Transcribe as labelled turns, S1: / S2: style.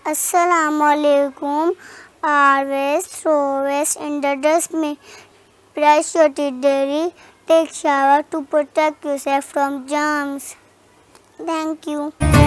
S1: Assalamualaikum. Always throw waste in the dustbin. Brush your teeth daily. Take shower to protect yourself from germs. Thank you.